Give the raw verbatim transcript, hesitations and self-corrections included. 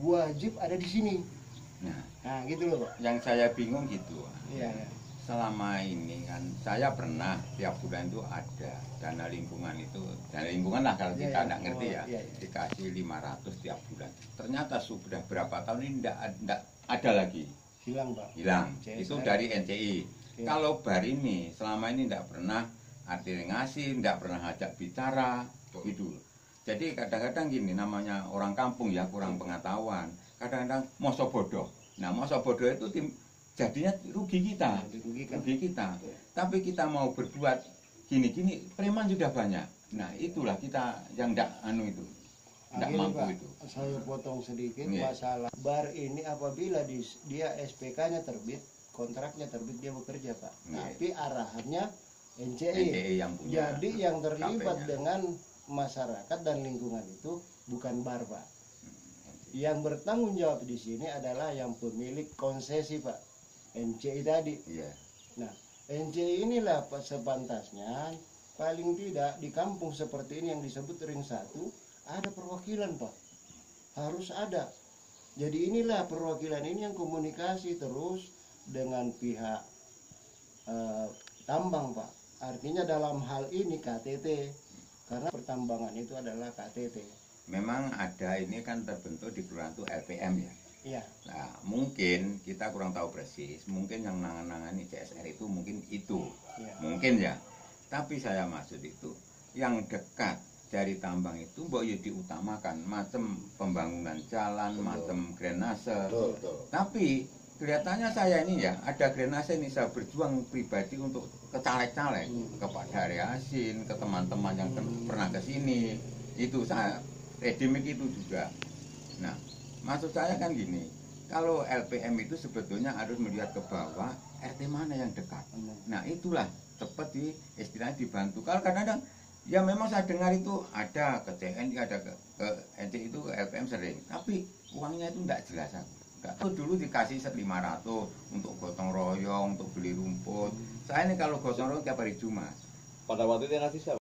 wajib ada di sini. Nah, Nah, gitu loh, Pak. yang saya bingung gitu. Iya, ya. Selama ini kan saya pernah tiap bulan itu ada dana lingkungan itu, dana lingkungan lah kalau Iya, kita iya. nggak ngerti Oh, ya, iya, iya. dikasih lima ratus tiap bulan. Ternyata sudah berapa tahun ini nggak ada lagi, Hilang, Pak. hilang. C S R. Itu dari N C I. Iya. Kalau Bar ini selama ini nggak pernah artinya ngasih, nggak pernah ajak bicara, gitu. Jadi kadang-kadang gini, namanya orang kampung ya kurang pengetahuan. Kadang-kadang moso bodoh. Nah, moso bodoh itu tim, jadinya rugi kita, Dirugikan. rugi kita. Tapi kita mau berbuat gini-gini, preman sudah banyak. Nah, itulah kita yang nggak anu itu, nggak Akhirnya, mampu Pak, itu. saya potong sedikit. Iya. Masalah bar ini apabila di, dia S P K-nya terbit, kontraknya terbit, dia bekerja, Pak. Iya. Tapi arahannya N C I. N C I yang punya. Jadi yang terlibat K P-nya. dengan masyarakat dan lingkungan itu bukan bar, Pak. Yang bertanggung jawab di sini adalah yang pemilik konsesi, Pak. N C I tadi. Iya. Nah, N C I inilah Pak, sepantasnya paling tidak di kampung seperti ini yang disebut ring satu ada perwakilan, Pak. Harus ada. Jadi inilah perwakilan ini yang komunikasi terus dengan pihak eh, tambang, Pak. Artinya dalam hal ini K T T, karena pertambangan itu adalah K T T. Memang ada ini kan terbentuk di kelurahan itu L P M ya. Iya. Nah, mungkin kita kurang tahu persis, mungkin yang nangan-nangani C S R itu mungkin itu, Iya. mungkin ya. Tapi saya maksud itu, yang dekat dari tambang itu mbok ya diutamakan, macam pembangunan jalan, macam drainase. Betul, betul. Tapi kelihatannya saya ini ya, ada drainase ini saya berjuang pribadi untuk ke caleg-caleg, Hmm. ke Pak Dari Asin, ke teman-teman yang ke- pernah ke sini. Itu saya redimik itu juga. Nah, maksud saya kan gini, kalau L P M itu sebetulnya harus melihat ke bawah, R T mana yang dekat. Nah, itulah cepat di istilahnya dibantu. Kalau kadang-kadang ya memang saya dengar itu ada ke C N I, ada ke, ke N C I itu, ke L P M sering, tapi uangnya itu enggak jelas aku. Enggak tahu dulu dikasih lima ratus untuk gotong royong, untuk beli rumput. Saya ini kalau gotong royong tiap hari Jumat. Pada waktu itu yang ngasih siapa?